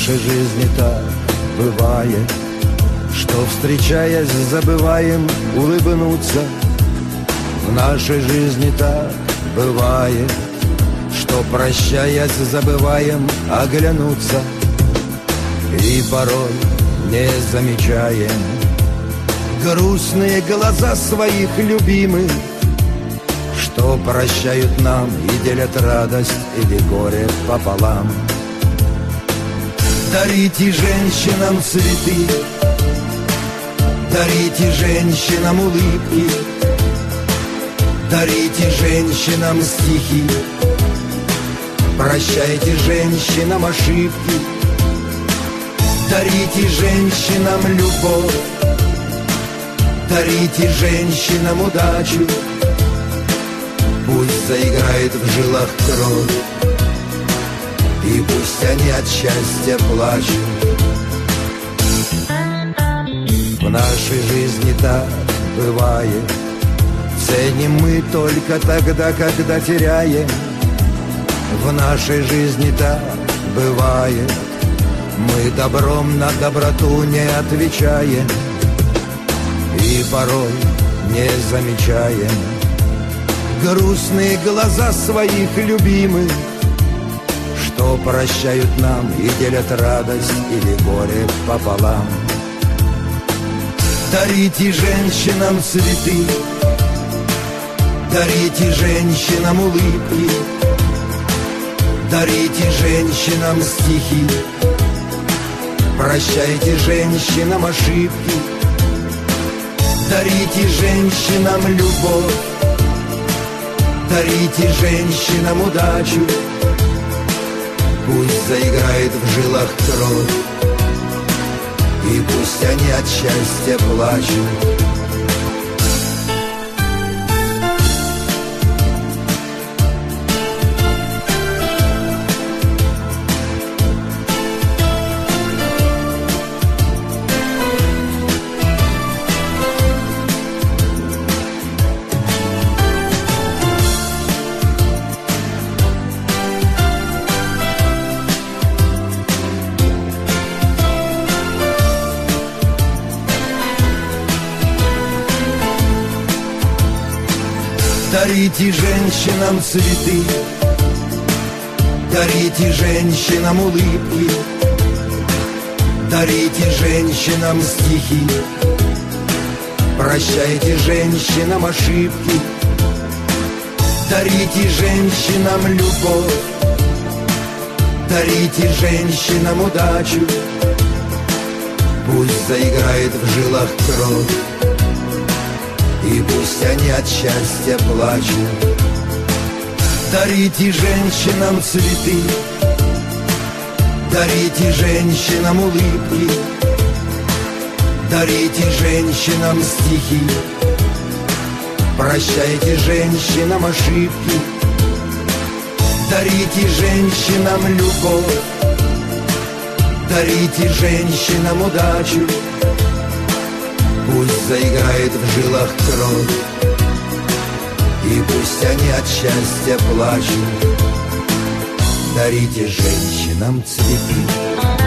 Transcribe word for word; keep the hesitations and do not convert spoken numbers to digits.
нашей жизни так бывает, что, встречаясь, забываем улыбнуться. В нашей жизни так бывает, что, прощаясь, забываем оглянуться. И порой не замечаем грустные глаза своих любимых, что прощают нам и делят радость или горе пополам. Дарите женщинам цветы, дарите женщинам улыбки, дарите женщинам стихи, прощайте женщинам ошибки, дарите женщинам любовь, дарите женщинам удачу. Пусть заиграет в жилах кровь, и пусть они от счастья плачут. В нашей жизни так бывает, ценим мы только тогда, когда теряем. В нашей жизни так бывает, мы добром на доброту не отвечаем. И порой не замечаем грустные глаза своих любимых, что прощают нам и делят радость или горе пополам. Дарите женщинам цветы, дарите женщинам улыбки, дарите женщинам стихи, прощайте женщинам ошибки, дарите женщинам любовь, дарите женщинам удачу. Пусть заиграет в жилах кровь, и пусть они от счастья плачут. Дарите женщинам цветы, дарите женщинам улыбки, дарите женщинам стихи, прощайте женщинам ошибки, дарите женщинам любовь, дарите женщинам удачу. Пусть заиграет в жилах кровь, и пусть они от счастья плачут. Дарите женщинам цветы, дарите женщинам улыбки, дарите женщинам стихи, прощайте женщинам ошибки, дарите женщинам любовь, дарите женщинам удачу. Пусть заиграет в жилах кровь, и пусть они от счастья плачут. Дарите женщинам цветы.